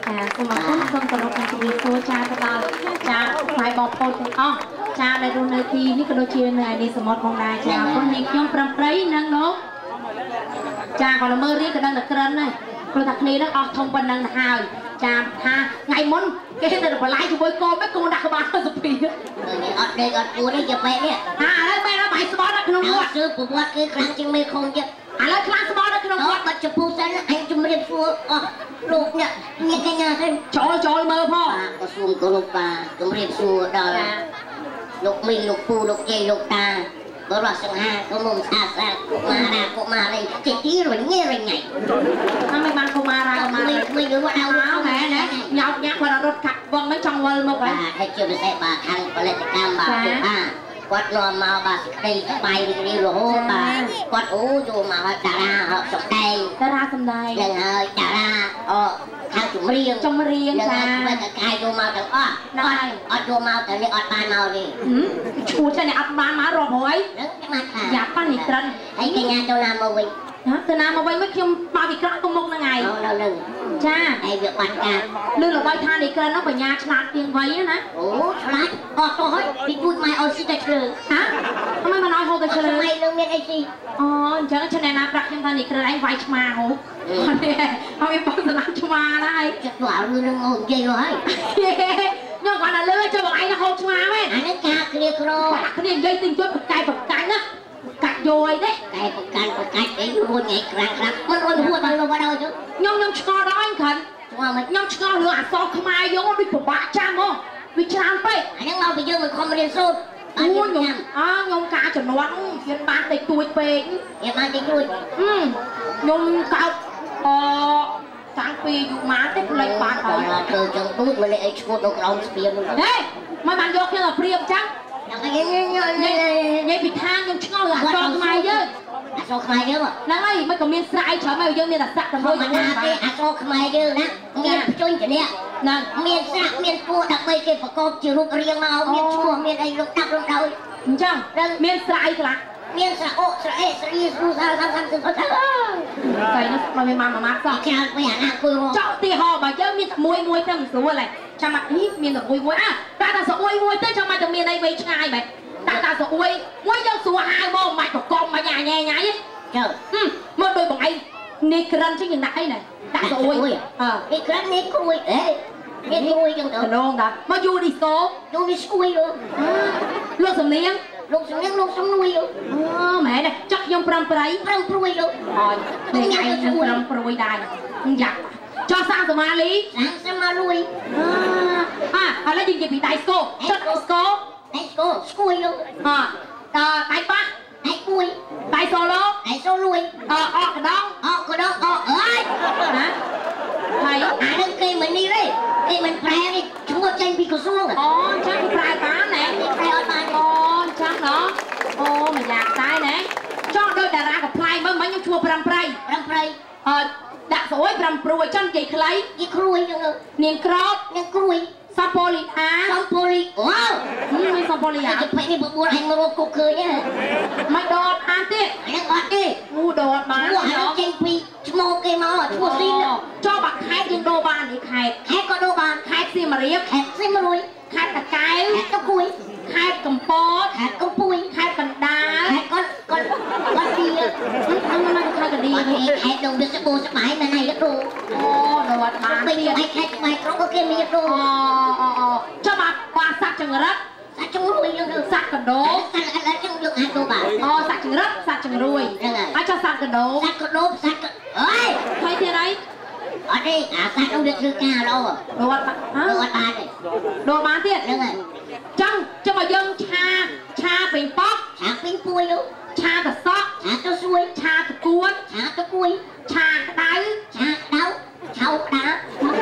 សូមអរគុណសូមគោរពជំរាបសួរចាទៅដល់ចាផ្នែកបងប្អូនទាំងអស់ចាដែលរស់នៅទីនេះក៏ដូចជានៅឯនេះសមុទ្រផងដែរចាអរគុណនាងខ្ញុំប្រំប្រៃនិងលោកចាក៏ល្មើរៀនក៏ដឹងតែក្រិនហើយព្រោះថាគ្នានឹងអស់ធំប៉ុណ្ណឹងទៅហើយចាថាថ្ងៃមុនគេទៅបន្លាយជាមួយកូនកូនដាក់ក្បាលទៅសុភីអត់ដេកអត់គួរទេយកបែបនេះឥឡូវបែរបាយស្បត់នៅក្នុងវត្តគឺប្រវត្តិគឺខ្លាំងជាងមេខុងទៀតឥឡូវខ្លាំងស្បត់នៅក្នុងវត្តបាត់ចំពោះសិនអញជំរាបសួរអស់លោកអ្នកញាតិកញ្ញាទៅចូលមើលផងបាទក៏សូមគោរពបាទជំរាបសួរដល់លោកមីងលោកពូលោកយាយលោកតាបរិសង្ហាក៏មុំសាស្ត្រកុមារីជាទីរញ៉េរញ៉ៃថាមិនបានកុមារាមិនយល់អោមែនណាញ៉ោតញ៉ាក់គាត់រត់កាត់វងមិនចង់វល់មកបាទហើយជាពិសេសបាទខាងផលិតកម្មបាទគាត់នាំមកបាទសេចក្តីស្បាយរីករាយរហូតបាទគាត់អូចូលមកតារាសម្ដែងនឹងហើយតារាខាងចម្រៀងចាមិនតែកាយចូលមកទាំងអស់អត់ចូលមកតែនេះអត់បានមកទេឈួតតែអត់បានមករាប់ហើយហ្នឹងបានថាយ៉ាប់ប៉ានេះក្រិនហើយកញ្ញាចូលណាមកវិញទៅណាមកវិញខ្ញុំមកពីក្រក់ទៅមុខហ្នឹងហើយនៅចាហើយវាបាត់ការលើរបស់ថានេះក្រិននោះបញ្ញាឆ្លាតជាងវ័យណាអូឆ្លាតអត់ទៅហើយពីទួយម៉ែឲ្យស៊ីតែឆ្លើហ៎ทำไมមិនឲ្យហូបតែឆ្លើម៉ែនឹងមានអីស៊ីអូអញ្ចឹងឆែណាប្រាក់ខ្ញុំថានេះក្រិនឯងវាយឆ្មាហូបអត់ទេឲ្យបងស្លាប់ឆ្មាដែរចិត្តទៅឲ្យរឿងអូននិយាយទៅហើយខ្ញុំគាត់ថាលឺចុះបងឯងហូបឆ្មាមែនអានេះការគ្រាក្របាក់គ្នានិយាយទិញជួយបកាយណាកាច់យោអីទេកែបកាច់អីរួចថ្ងៃក្រាំងមិនអត់ហួតដល់លោកដល់ខ្ញុំឆ្ងល់ដល់អញគ្រាន់ខ្ញុំឆ្ងល់រឿងអក្សរខ្មែរយកដូចពិបាកចាំហ៎វាច្រើនពេកអាហ្នឹងមកពីយើងមិនខំរៀនសូត្រខ្ញុំការចំនួនខ្ញុំបានតិចតួចពេកខ្ញុំបានតិចតួចខ្ញុំកើតតាំងពីយុម៉ាទេលេចបានហើយធ្វើចឹងទូចមិនអីឈ្មោះនៅក្រោមស្ពានហេមិនបានយកខ្ញុំទៅព្រៀបចឹងនិយាយពីថាខ្ញុំឆ្ងល់អក្សរខ្មែរយើងអក្សរខ្មែរយើងហ្នឹងហើយមិនក៏មានស្រែច្រើនមកយើងមានតែសាក់តែមួយមិនណាទេអក្សរខ្មែរយើងណាមានភ្ជុញច្រះហ្នឹងមានស្រាក់មានពួរដើម្បីគេប្រកបជារូបរាងមកមានឈ្មោះមានអីលោកដាក់រំដោយអញ្ចឹងមានស្រែអីខ្លះមានស្រៈអូស្រៈអេស្រៈស្រួលសាល់30ទៅទៅតែនោះមកមានម៉ាក់សោះច្រើនពេលអាណាគួយចောက်ទីហោបើយើងមានមួយទៅមិនស្រួលហើយចាំមកនេះមានតែមួយដាក់តែស្អួយមួយទៅចាំមកតែមានអីវែងឆ្ងាយបែបដាក់តែស្អួយមួយយើងស្រួលហៅមកមិនប្រកបមកញ៉ាញ៉ៃចើមើលដូចបងឯងនេះក្រិនជាងដាក់អីណែដាក់ស្អួយនេះក្រិននេះគួយអេនេះគួយចឹងទៅកណ្ដងដែរមកយូឌីស្កូយូឌីស្គួយលោកសំនៀងលោកសំនៀងលោកសំនួយមែនទេចុះខ្ញុំប្រំព្រួយលោកហើយនេះឯងខ្ញុំប្រំព្រួយដែរយ៉ាប់ចុះសាំសមាលីលួយឥឡូវយើងនិយាយពីដៃស្គោចុះស្គោស្គួយលោកដៃប៉ះដៃគួយដៃសូឡូលួយអកកដងអើយណាហើយអានឹងគេមិននេះទេគេមិនប្រែទេឈ្មោះចេញពីក្រសួងអូអញ្ចឹងប្រែបានណែប្រែអត់បានអូអញ្ចឹងហ៎អូមិនយ៉ាងដែរណែចង់ដូចតារាកំ pl ៃមើលមិញខ្ញុំឈ្មោះប្រំប្រៃដាក់ស្រួយប្រំព្រួយចង់និយាយខ្លីនិយាយគ្រួយនាងក្រោតនាងគ្រួយសំប៉ូលីអាមានសំប៉ូលីអាទៅពេកនេះបបួលអញមករកគុកឃើញហ៎មិនដតអានទៀតហ្នឹងអត់ទេដតបានចេញពីឈ្មោះគេមកឈ្មោះស៊ីចុះបាក់ខេតយើងដូរបាននេះខេតក៏ដូរបានខេតសៀមរាបខេតសៀមរាបខេតតាកែវខេតកួយខេតកំពតខេតកំពួយខេតកណ្ដាលខេតគាត់ទីមិនខេតកណ្ដាលខេតដងវាសបោសបាយមែនហើយដូរដូរបានទៀតឯខេតក្បែរក្រុងក៏គេមានដូរចុះបាក់សាក់ចង្រិតសាក់ចង្រួយយើងសាក់កណ្ដោសាក់ឥឡូវចឹងយើងអាចដូរបានសាក់ចង្រិតសាក់ចង្រួយអាចចុះសាក់កណ្ដោសាក់កណ្ដោសាក់អើយហើយទៀតអីអត់ទេអាសាក់នោះវាធ្វើការឡូដូរអត់បានទេដូរបានទៀតហ្នឹងហើយចឹងចុះមកយើងឆាពេញប៉ោះឆាពេញពួយឆាតសក់ឆាទៅសួយឆាតគួនឆាទៅគួយឆាក្តៅឆាក្តៅឆៅក្តា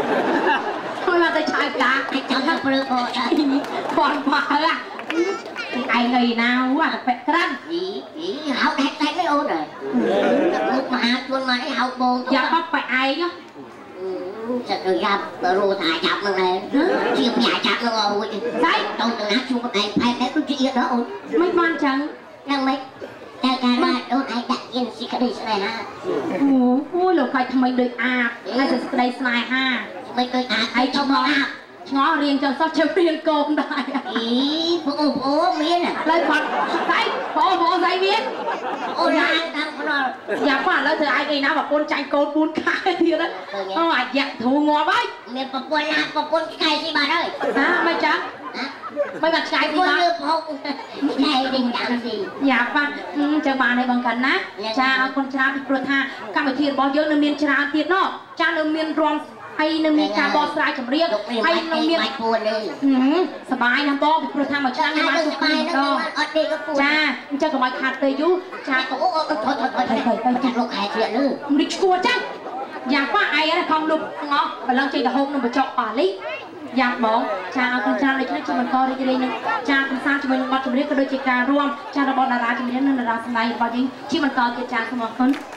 thôi mà tôi chạy cả cái cháu thằng bự còn phở à ai ngày nào à phải căng ý hậu đẹp tay mới ôn rồi lúc mà chuôn mà cái hậu bồn dạ bắp phải ai nhá sẽ được gặp rồi thải chập nó này chiều nhà chập nó rồi đấy tôi từng nát chuông cái phải cái cái chuyện đó ôn mấy ban chẳng đang mấy cái ra đôi ai đặt yên xí cái này ha ôi lộc khai thằng mình đời à ai sẽ đây này ha ไม่เคยไอ้ชอบงอเรียงจนซอจะเรียงโกงได้อีโอ้เมียน่ะเลยฝันใส่โอ้ใส่เมียโอ้ยทำคนเราอยากฝันแล้วเธอไอ้นี่นะแบบคนใจโกนปูนขายทีนั้นอยากถูงอไว้เมียปะปนลาปะปนไก่ที่บ้านเลยไม่จังไม่บัดใจที่บ้านพกไก่ดิ่งดังสิอยากฝันจะมาในบังกันนะจะเอาคนชราพิกรธาการไปเทียนบอลเยอะในเมียนชราเทียนนอกจะในเมียนรวมไอ้นมีการบอสลายจำเรียกไอ้นมีสบายนะบอพิกรธามาช่างมาสุขีก็จ้าจะกับมาขาดเตยยุจ้าโอ้ไปจากลูกแขกเสียเลยดิชัวจังอยากว่าไอ้นะคอมลุกงอไปลองใจแต่หงนึงไปเจาะป่าลิอยากบอกชาคุณชาเลยช่วยมันก็ได้จะได้นึงชาคุณสร้างจะเป็นบอสจำเรียกก็โดยจิการร่วมชาระบอดาราจำเรียกนั่นดาราสมัยบอดิ้งที่มันก็เกิดจากสมองคน